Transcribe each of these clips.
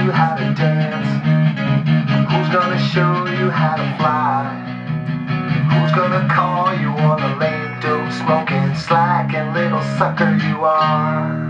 you how to dance? Who's gonna show you how to fly? Who's gonna call you on the lame dope smoking slacking little sucker you are?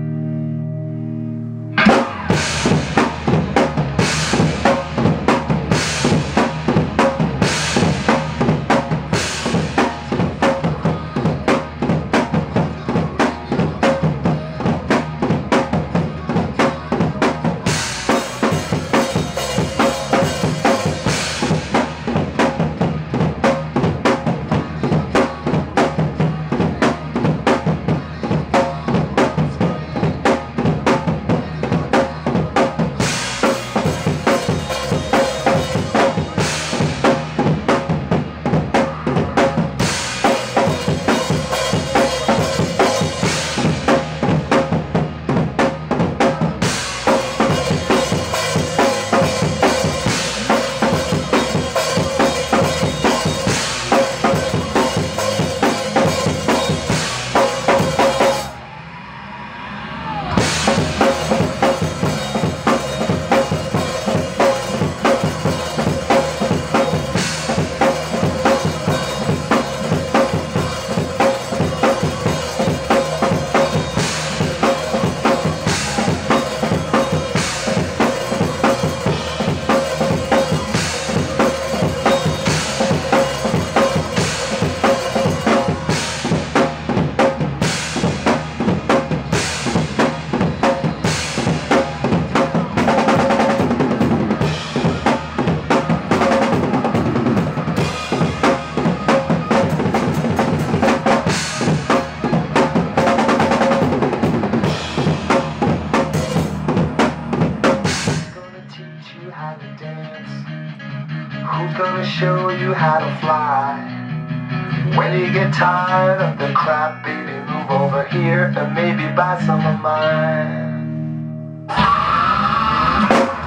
How to dance? Who's gonna show you how to fly? When you get tired of the crap, baby, move over here and maybe buy some of mine.